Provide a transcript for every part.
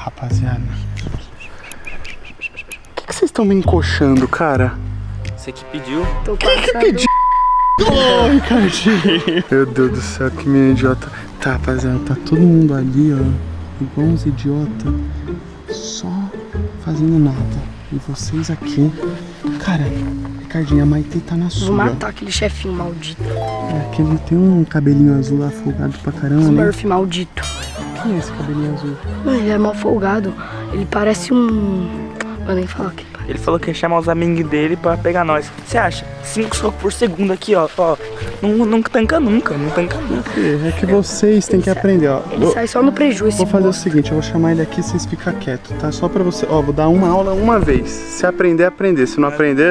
rapaziada. Por que vocês estão me encoxando, cara? Você que pediu. Quem que pediu? Ô, Ricardinho. Meu Deus do céu, que menino idiota. Tá, rapaziada, tá todo mundo ali, ó. Igual uns idiotas. Só fazendo nada. E vocês aqui. Cara, Ricardinho, a Maitê tá na sua. Vou matar aquele chefinho maldito. É, aquele tem um cabelinho azul lá, folgado pra caramba. Smurf maldito. Quem é esse cabelinho azul? Ele é mal folgado. Ele parece um... Vou nem falar que ele parece. Ele falou que ia chamar os amigos dele pra pegar nós. O que você acha? 5 socos por segundo aqui, ó. Não tanca nunca, não tanca nunca. É que vocês têm que aprender, ó. Ele sai só no prejuízo. Vou fazer o seguinte, eu vou chamar ele aqui e vocês ficam quietos, tá? Só pra você, ó, vou dar uma aula uma vez. Se aprender, aprender. Se não aprender...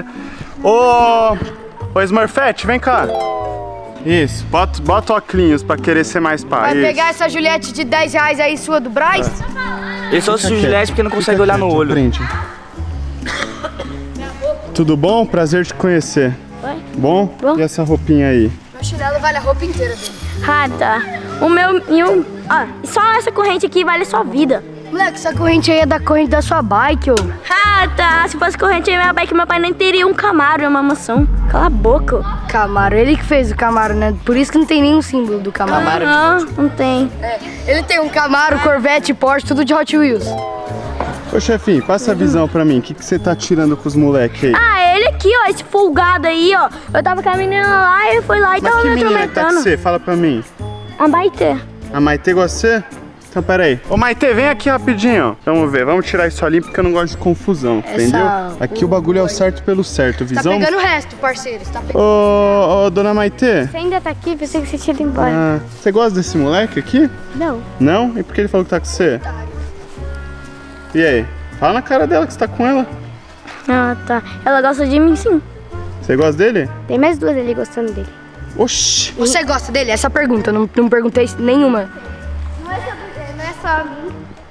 Ô, Smurfette, vem cá. Isso, bota óculos pra querer ser mais pai. Vai pegar essa Juliette de 10 reais aí, sua do Braz? Ele só se Juliette porque não consegue olhar no olho. Aprende. Tudo bom? Prazer te conhecer. Oi. Bom? E essa roupinha aí? Meu chinelo vale a roupa inteira dele. Ah, tá. O meu... Ó, só essa corrente aqui vale sua vida. Moleque, essa corrente aí é da corrente da sua bike, ô. Ah, tá. Se fosse corrente aí minha bike, meu pai nem teria um Camaro e uma mansão. Cala a boca. Camaro, ele que fez o Camaro, né? Por isso que não tem nenhum símbolo do Camaro. Não tem. É, ele tem um Camaro, Corvette, Porsche, tudo de Hot Wheels. Ô, chefinho, passa a visão pra mim. O que você tá tirando com os moleques aí? Ah, ele aqui, ó, esse folgado aí, ó. Eu tava com a menina lá, ele foi lá e tava me Mas que menina que tá com atormentando. você? Fala pra mim. A Maitê. A Maitê gosta de você? Então, peraí. Ô, Maitê, vem aqui rapidinho. Vamos ver, vamos tirar isso ali porque eu não gosto de confusão, entendeu? Aqui o bagulho é o certo pelo certo, visão? Tá pegando o resto, parceiro. Você tá pegando... Ô, dona Maitê. Você ainda tá aqui? Pensei que você tinha ido embora. Ah, você gosta desse moleque aqui? Não. Não? E por que ele falou que tá com você? E aí? Fala na cara dela que você tá com ela. Ah, tá. Ela gosta de mim, sim. Você gosta dele? Tem mais duas ali gostando dele. Oxi. Você gosta dele? Essa pergunta, eu não perguntei nenhuma. Não é só mim.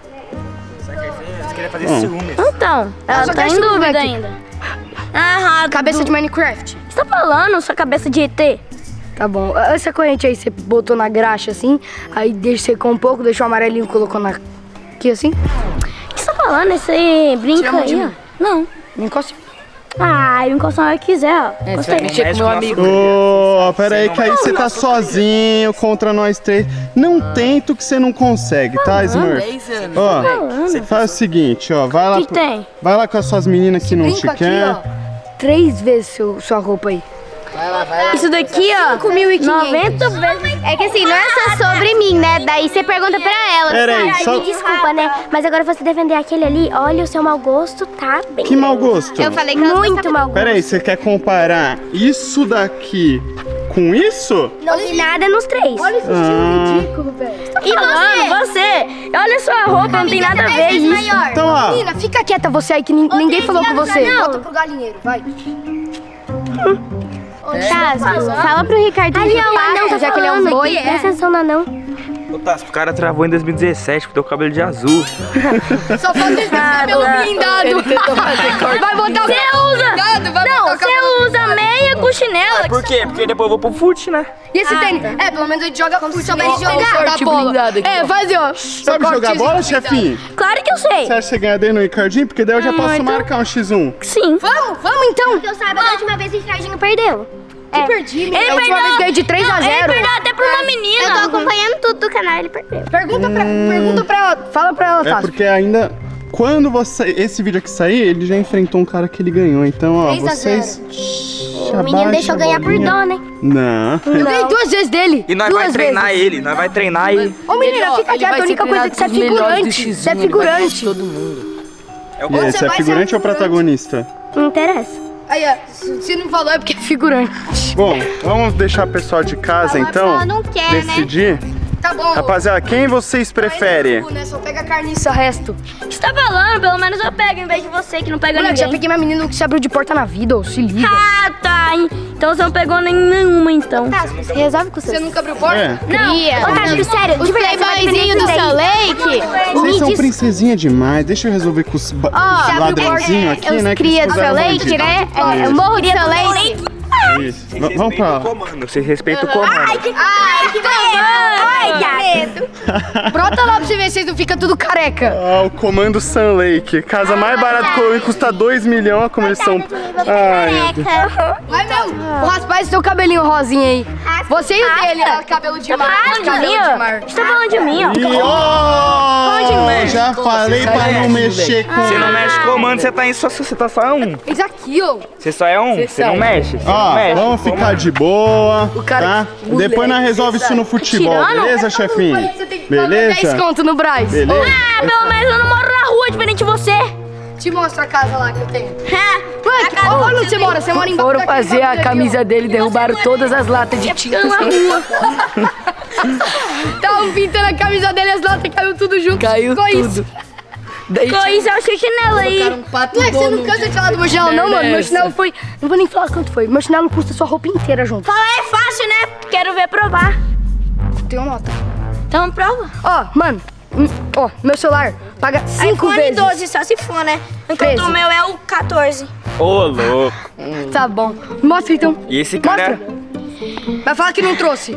Você queria fazer ciúmes. Então, ela só tá quer em ciúme, dúvida moleque. ainda. Ah, Cabeça de Minecraft. Você tá falando, sua cabeça de ET? Tá bom. Essa corrente aí você botou na graxa assim, aí secou um pouco, deixou o amarelinho, colocou na... aqui assim. O que você tá falando? Esse brinca Tira a mão de aí, ó. mim. Não. Não encosta. Ah, ele encostar onde quiser, ó. Você vai mexer com meu amigo. Ô, pera aí que aí você tá sozinho contra nós três. Não tento que você não consegue, tá, Smurf? Ó, faz o seguinte, ó, vai lá, Que tem? vai lá com as suas meninas que não te Brinca aqui, querem. ó. 3 vezes sua roupa aí. Isso daqui, ó, 5.500. 90 vezes. É que assim, não é só sobre mim, né? Daí você pergunta pra ela. Pera aí, Ai, só... me desculpa, né? Mas agora você defender aquele ali, olha, o seu mau gosto tá bem. Que mau gosto. Eu falei que ela Muito mau gosto. Pera aí, você quer comparar isso daqui com isso? Não vi nada nos três. Olha esse estilo ridículo, velho. E Você, olha sua roupa, não tem nada a ver isso. maior. Então, ó. Menina, fica quieta você aí que ninguém falou com você. Volta pro galinheiro, vai. Fala pro Ricardinho. Ali, ó, o anão tá já que ele é um falando boi. aqui, Presta atenção no anão. Ô, Tassi, o cara travou em 2017 com teu cabelo de azul. Só falta esse cabelo blindado. Vai botar o cabelo blindado, vai botar o Você cabelo... usa meia com chinela. Por quê? Porque depois eu vou pro fute, né? E esse tênis? É, pelo menos a gente joga como se soubesse jogar. da bola. É, faz assim, ó. Sabe jogar bola, chefinho? Claro que eu sei. Você acha que você ganha dele no Ricardinho? Porque daí eu já posso marcar um X1. Sim. Vamos então. Porque eu saiba, da última vez o Ricardinho perdeu. Eu perdi, Ele a última vez ganhei de 3 a 0. Ele perdeu até pra uma menina. Eu tô acompanhando tudo do canal, ele perdeu. Pergunta pra ela, fala pra ela, É Tassi. porque ainda... Quando esse vídeo aqui sair, ele já enfrentou um cara que ele ganhou. Então, ó, 3 a vocês... O menino deixou ganhar por dó, né? Não. Eu ganhei 2 vezes dele. E nós vai treinar ele, nós vai treinar ele. Ô menina, fica quieta, a única coisa é que você é figurante. Você é figurante. E aí, você é figurante ou protagonista? Não interessa. Aí, ó, se não falou é porque é figurante. Bom, vamos deixar o pessoal de casa, então, pessoal não quer, né? decidir. Tá bom. Rapaziada, quem vocês preferem? Né? Só pega a carniça, resto. O que você tá falando? Pelo menos eu pego em vez de você que não pega Moleque, já ninguém. peguei minha menina que se abriu de porta na vida, ô, se liga. Ah, tá. Então você não pegou nenhuma, então. Tá, você resolve com o seu. Você nunca abriu porta? É. Não, ô, Tassi, sério, de verdade, playboyzinho do seu leite. Vocês são princesinha demais, deixa eu resolver com os ladrãozinhos aqui, Os né? cria do seu leite, né? É o morro do seu leite. Isso. Vamos pra lá. Você respeita o comando. Ai, que medo. Brota lá pra você ver se vocês não ficam tudo careca. O comando Sun Lake. Casa mais barata que eu custa 2 milhões, olha como eles são. Ai, meu Deus. Vai mesmo. O raspar esse seu cabelinho rosinha aí. Você e o dele, cabelo de mar. Você tá falando de mim, ó. Já falei pra não mexer com... Você não mexe com comando, você tá só um. Isso aqui, ó. Você só é um, você não mexe. Ó, vamos ficar de boa, tá? Depois nós resolve isso no futebol, beleza, chefinho? Você tem que pagar 10 Beleza? conto no Braz. Beleza? Pelo menos eu não moro na rua, diferente de você. Te mostro a casa lá que eu tenho. Moleque, Olha onde você mora, você mora embaixo. Foram fazer a camisa dele, derrubaram todas as latas de tinta na rua. Estavam pintando a camisa dele, as latas caiu tudo junto. Caiu tudo. Daí Coisa é o seu chinelo aí. Moleque, você não cansa de falar do meu chinelo, não, mano. Meu chinelo foi... Não vou nem falar quanto foi. Meu chinelo custa sua roupa inteira junto. Falar é fácil, né? Quero ver provar. Tem uma nota. Então prova. Ó, mano. Ó, meu celular paga 5 iPhone vezes. 12, só se for, né? Enquanto 13. o meu é o 14. Ô, louco. Tá bom. Mostra então. E esse cara... Mostra. Vai falar que não trouxe.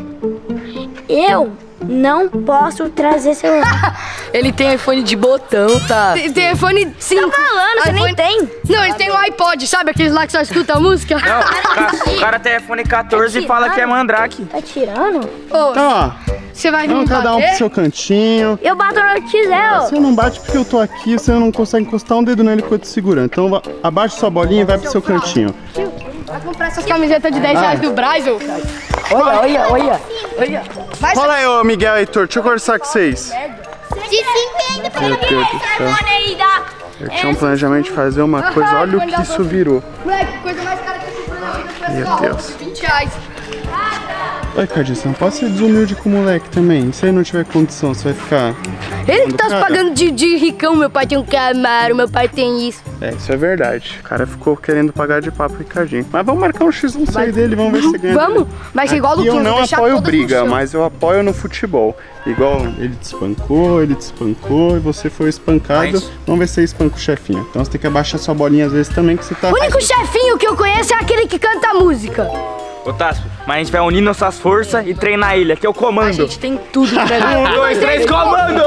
Eu não posso trazer celular. ele tem iPhone de botão, tá? Tem iPhone 5. Tá falando, você nem tem. Não, ele tem um iPod, sabe aqueles lá que só escuta a música? Não, o cara tem iPhone 14 e fala que é mandrake. Tá tirando? Ô, Tá, você vai vir vamos cada um pro seu cantinho. Eu bato no que quiser, ó. Você não bate porque eu tô aqui, você não consegue encostar um dedo nele enquanto segurando. Então abaixa sua bolinha e vai pro seu cantinho. Vai comprar essas camisetas de 10 reais do Braz, ô. Olha. Fala aí, ô Miguel e Heitor, deixa eu conversar com vocês. De 5 ainda pra Meu Deus do céu. Aí dá. Eu tinha um planejamento de fazer uma coisa, olha o que isso virou. Moleque, coisa mais cara que eu comprei na vida foi Meu essa, ó, Deus. 20 reais. Oi, Cardinho, você não pode ser desumilde com o moleque também. Se ele não tiver condição, você vai ficar... Ele tá se Cara. pagando de ricão, meu pai tem um Camaro, meu pai tem isso. É, isso é verdade. O cara ficou querendo pagar de papo, Ricardinho. Mas vamos marcar um X1 6 dele, vamos ver se ganha. Vamos? Vai ser igual o Aqui Luquinhas, eu não vou deixar apoio todas no briga, chão. mas eu apoio no futebol. Igual ele te espancou e você foi espancado. Mas- Vamos ver se você espanca o chefinho. Então você tem que abaixar sua bolinha às vezes também, que você tá... O único chefinho que eu conheço é aquele que canta a música. Ô, Tassi, mas a gente vai unir nossas forças e treinar ele. Aqui é o A comando. gente tem tudo pra ver. 1, 2, 3, comando!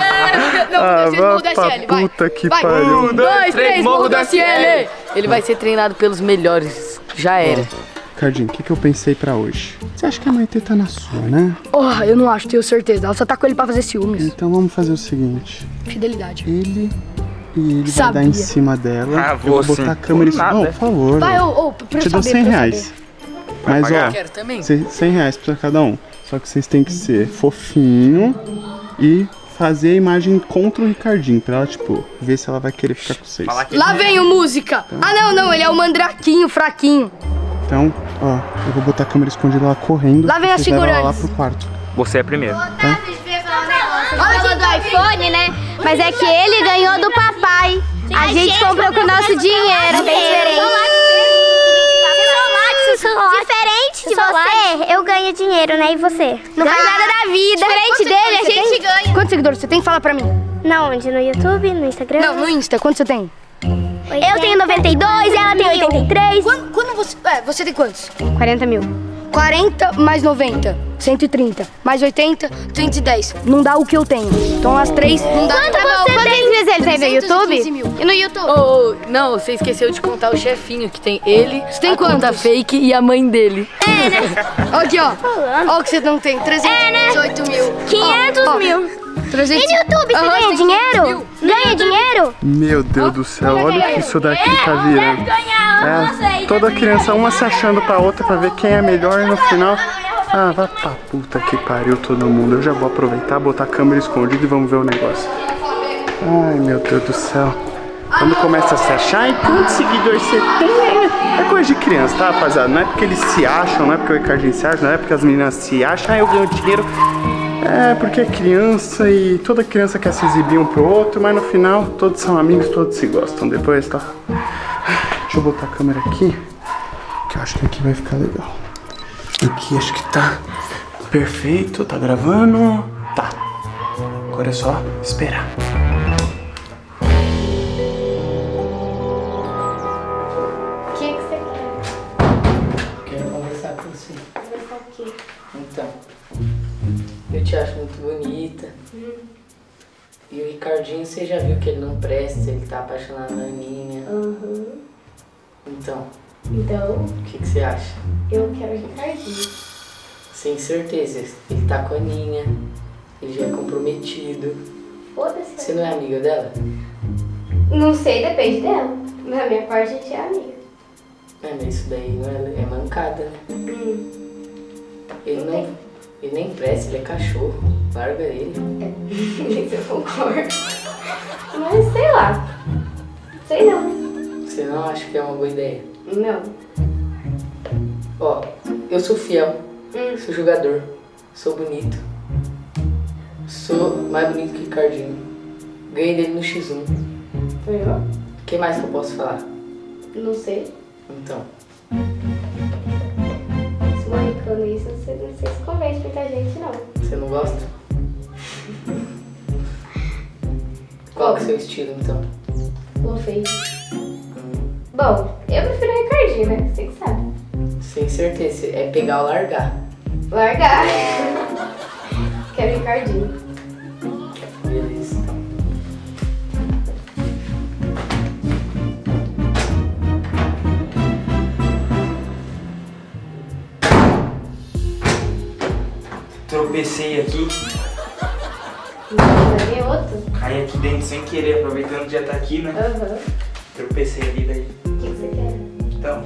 Não, vá pra puta que pariu. 1, 2, 3, morro da CL! Ele vai ser treinado pelos melhores. Já era. Cardinho, o que eu pensei pra hoje? Você acha que a Maitê tá na sua, né? Oh, eu não acho, tenho certeza. Ela só tá com ele pra fazer ciúmes. Então vamos fazer o seguinte. Fidelidade. Ele vai Sabia. dar em cima dela. Ah, eu vou vou botar sim. a câmera em cima. Nada. Não, por favor. Vai, ó. pra eu Te dou saber, 100 pra eu reais. saber. Mas pagar? ó, Quero também. 100 reais pra cada um. Só que vocês têm que ser fofinho e fazer a imagem contra o Ricardinho. Pra ela, tipo, ver se ela vai querer ficar com vocês. Falar que Lá vem o música. Ah, não, ele é o mandraquinho, fraquinho. Então, ó, eu vou botar a câmera escondida lá correndo. Lá vem a vocês levam ela lá segurança. pro quarto. você é primeiro. Falou do iPhone, né? Mas é que ele ganhou do papai. A gente comprou com o nosso dinheiro. Bem diferente. Diferente de você, eu ganho dinheiro, né? E você? Não faz nada da vida. Diferente dele, a gente ganha. Quantos seguidores você tem? Fala pra mim. Na onde? No YouTube? No Instagram? Não, no Insta, quantos você tem? Eu tenho 92, ela tem 83. Quando você... você tem quantos? 40 mil. 40 mais 90, 130. Mais 80, 210. Não dá o que eu tenho. Então as três não dá. Quanto você tem? Vezes ele tem no 315 YouTube? mil. E no YouTube? Não, você esqueceu de contar o chefinho, que tem ele, tem a conta quantos? fake e a mãe dele. Aqui, ó. Ó o que você não tem. 318 mil. 500 mil. 300... E no YouTube, você ganha dinheiro? Ganha dinheiro? Meu Deus do céu, olha o que isso daqui tá virando. É, toda criança uma se achando pra outra pra ver quem é melhor e no final... Ah, vai pra puta que pariu todo mundo. Eu já vou aproveitar, botar a câmera escondida e vamos ver o negócio. Ai, meu Deus do céu. Quando começa a se achar, e quantos seguidores você tem? É coisa de criança, tá, rapaziada? Não é porque eles se acham, não é porque o Ricardinho se acha, não é porque as meninas se acham, eu ganho dinheiro. É porque é criança e toda criança quer se exibir um pro outro, mas no final todos são amigos, todos se gostam. Depois tá. Deixa eu botar a câmera aqui, que eu acho que aqui vai ficar legal. Aqui acho que tá perfeito, tá gravando. Tá. Agora é só esperar. O que você quer? Quero acho muito bonita. E o Ricardinho, você já viu que ele não presta, ele tá apaixonado na Aninha. Então, o que você acha? Eu quero o Ricardinho. Sem certeza, ele tá com a Aninha, ele já é comprometido. Foda-se. Você não é amiga dela? Não sei, depende dela. Na minha parte, a gente é amiga. Mas isso daí não é mancada, né? Ele nem presta, ele é cachorro. Larga ele. Isso eu concordo. Mas sei lá. Sei não. Você não acha que é uma boa ideia? Não. Ó, eu sou fiel, sou jogador, sou bonito. Sou mais bonito que o Ricardinho. Ganhei dele no X1. Foi eu? O que mais que eu posso falar? Não sei. Então. Se marcando isso, não sei se convence muita gente, não. Você não gosta? Qual que é o seu estilo, então? Gostei. Bom, eu prefiro o Ricardinho, né? Você que sabe. Sem certeza, é pegar ou largar. Largar. Quero o Ricardinho. Beleza, então. Tropecei aqui, Vai vir outro? caí aqui dentro sem querer, aproveitando que já tá aqui, né? Tropecei ali daí. O que você quer? Então,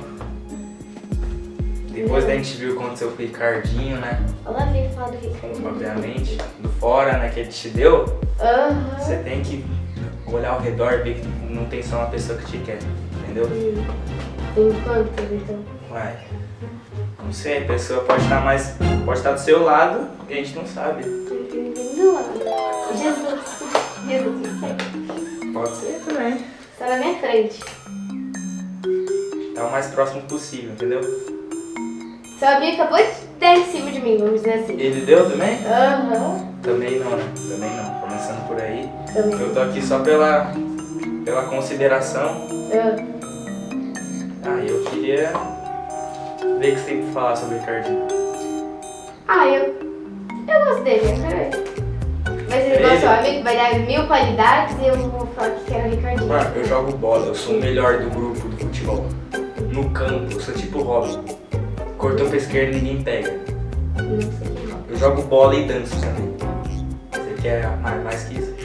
depois da gente viu o que aconteceu com o Ricardinho, né? Olha lá, vem falar do Ricardinho. Obviamente, do fora, né, que ele te deu, você tem que olhar ao redor e ver que não tem só uma pessoa que te quer, entendeu? Tem quantos, então? Uai, não sei, a pessoa pode estar do seu lado e a gente não sabe. Não tem ninguém do lado. Jesus, me segue. Pode ser também. Está na minha frente. Tá o mais próximo possível, entendeu? Seu amigo acabou de dar em cima de mim, vamos dizer assim. Ele deu também? Aham. Também não, né? Também não. Começando por aí. Também. Eu tô aqui só pela consideração. Ah, eu queria ver o que você tem pra falar sobre o Ricardinho. Ah, eu gosto dele, eu quero ele. Mas ele gosta, o amigo vai dar 1000 qualidades e eu vou falar que quero o Ricardinho. Mano, eu jogo bola, eu sou o melhor do grupo do futebol. No campo, eu sou tipo o Robin. Cortou pra esquerda e ninguém pega. Não sei quem é. Eu jogo bola e danço também. Você quer mais que isso?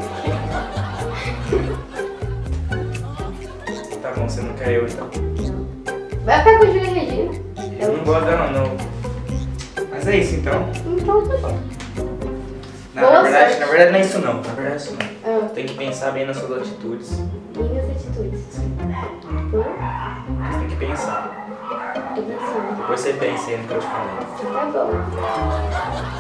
Tá bom, você não quer eu então. Vai ficar com a Júlia Regina. Eu não gosto dela não. Mas é isso então. Então tá bom. Não, Boa na verdade sorte. não é isso não. Na verdade é isso não. Tem que pensar bem nas suas atitudes. Minhas atitudes. Você tem que pensar. Tô pensando. Depois você pensa aí no que eu te falei. Tá bom.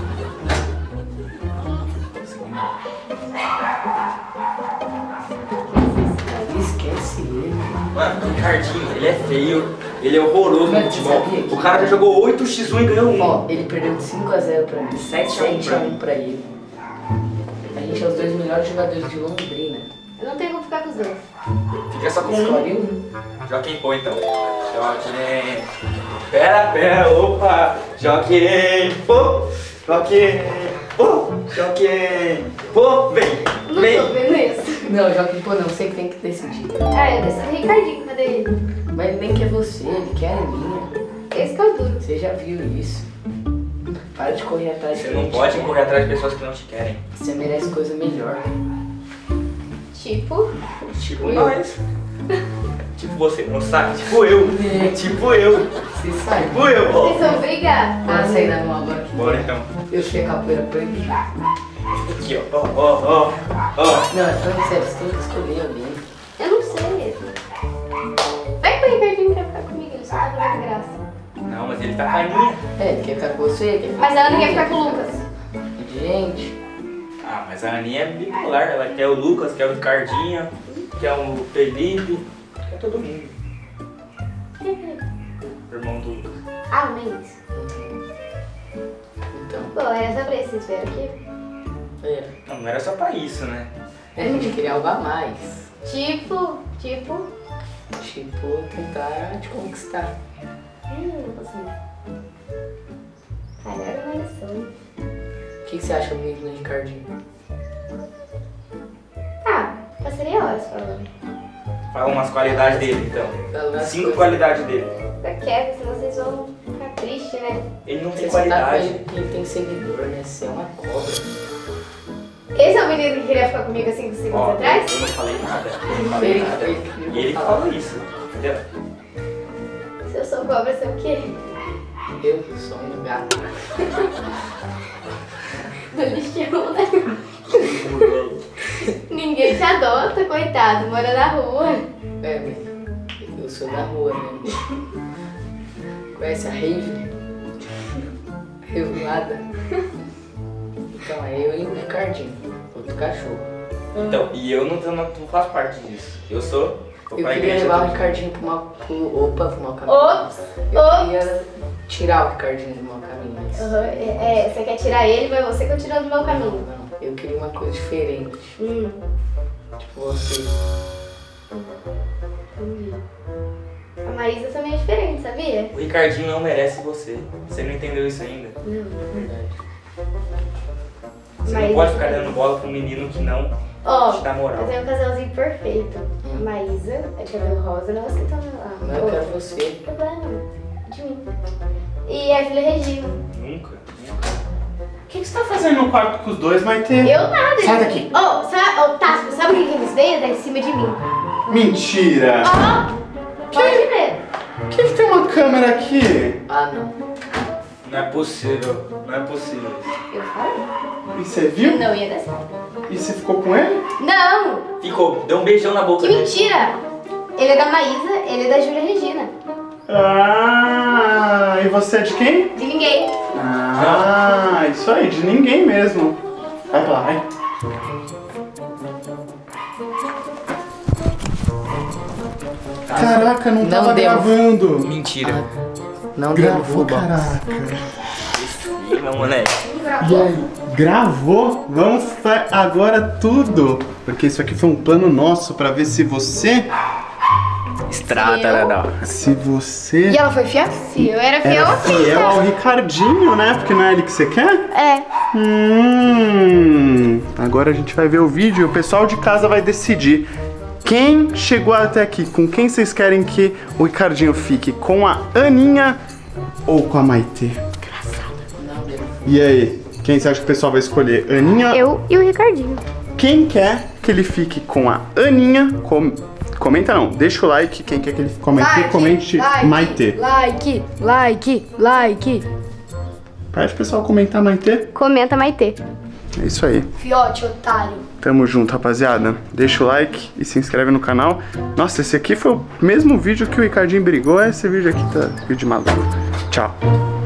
Esquece ele. Mano, o Ricardinho, ele é feio, ele é horroroso no Mas futebol. sabia que- O cara já jogou 8x1 e ganhou 1. Ó, ele perdeu de 5x0 pra mim. 7x1 pra ele. A gente é os dois melhores jogadores de Londrina. Eu não tenho como ficar com os dois. Fica só com um. Escolhe um. Joaquim Pô então. Joaquim. Pera, opa. Joaquim Pô. Joaquim Pô. Joaquim Pô. Vem. Não tô vendo isso. Não, Joaquim, pô, não, você que tem que decidir. Ah, eu decidi Ricardinho, cadê ele? Mas ele nem quer você, ele quer a minha. Esse que é o duro. Você já viu isso. Para de correr atrás de Você quem não te pode quer. correr atrás de pessoas que não te querem. Você merece coisa melhor. Tipo, Tipo nós. Tipo você, não sabe? Tipo eu. Tipo eu. Você sabe. Tipo eu. ó. vocês vão brigar. Bora sair na mão agora que Bora então. eu sei capoeira proibida. Aqui, ó. Ó. Não, é falando sério, você tem que escolher alguém. Eu não sei mesmo. Vai que o Ricardinho quer ficar comigo, ele só tá dando graça. Não, mas ele tá com a Aninha. É, ele quer ficar com você, quer ficar Mas ela não comigo, quer ficar com o Lucas. Gente, Ah, mas a Aninha é bipolar. Ela quer o Lucas, quer o Ricardinho, quer o Felipe, quer todo mundo. Irmão do Lucas. Ah, Mendes. então. Bom, era só pra isso, vocês vieram aqui? Não era só pra isso, né? A gente queria algo a mais. Tipo, Tipo, tentar te conquistar. não consigo. Agora é uma lição. que você acha bonito no Ricardinho? Ah, passaria horas falando. Fala umas qualidades dele, então. 5 qualidades dele. Fica quieto, senão vocês vão ficar tristes, né? Ele não tem Você tá com qualidade. ele tem seguidor, né? Você é uma cobra. Esse é o menino que queria ficar comigo há 5 segundos Ó, atrás? eu não falei nada. Eu não falei nada. E ele fala isso. Entendeu? Se eu sou cobra, você é o quê? Eu sou um gato. Do lixão, né? Ninguém te adota, coitado, mora na rua. É, mas eu sou da rua, né? Conhece a Rave? Revoada. Então, é eu e o Ricardinho, outro cachorro. Então, e eu não faço parte disso. Eu sou. Eu queria levar o Ricardinho pro mau caminho. Ops, Eu queria tirar o Ricardinho do mau caminho. Mas... você quer tirar ele, mas você continua do meu caminho. Não, eu queria uma coisa diferente. Tipo você. A Maísa também é diferente, sabia? O Ricardinho não merece você. Você não entendeu isso ainda? Verdade. Você Mas- não pode ficar dando bola pra um menino que não Ó, te dá moral. eu tenho um casalzinho perfeito. A Maísa é de cabelo rosa, não é você que tá lá. Mas eu quero você. Não tem problema. De mim. E a Júlia Regina. Nunca. O que você tá fazendo no quarto com os dois, Maite? Eu nada. Sai daqui. Tasco, sabe o que eles veio? Tá em cima de mim. Mentira. Pode ver. Por que tem uma câmera aqui? Ah, não. Não é possível. Não é possível. Eu falei? E você viu? Não ia dar certo. E você ficou com ele? Não! Ficou, deu um beijão na boca Que dele. mentira! Ele é da Maísa, ele é da Júlia Regina. Ah, e você é de quem? De ninguém. Ah, isso aí, de ninguém mesmo. Vai pra lá, vai. Caraca, não tava deu. gravando. Mentira. Não deu no Gravou, futebol. caraca. Ih, meu moleque. E aí, gravou? Vamos agora tudo. Porque isso aqui foi um plano nosso pra ver se você... Estrada, não. Se você... E ela foi fiel? Se eu era fiel Era assim, fiel tá? ao Ricardinho, né? Porque não é ele que você quer? É. Agora a gente vai ver o vídeo e o pessoal de casa vai decidir quem chegou até aqui, com quem vocês querem que o Ricardinho fique, com a Aninha ou com a Maite? E aí, quem você acha que o pessoal vai escolher? Aninha? Eu e o Ricardinho. Quem quer que ele fique com a Aninha? Comenta não, deixa o like. Quem quer que ele comente Maite. Like. Pede o pessoal comentar Maite. Comenta Maitê. É isso aí. Fiote, otário. Tamo junto, rapaziada. Deixa o like e se inscreve no canal. Nossa, esse aqui foi o mesmo vídeo que o Ricardinho brigou. Esse vídeo aqui tá vídeo maluco. Tchau.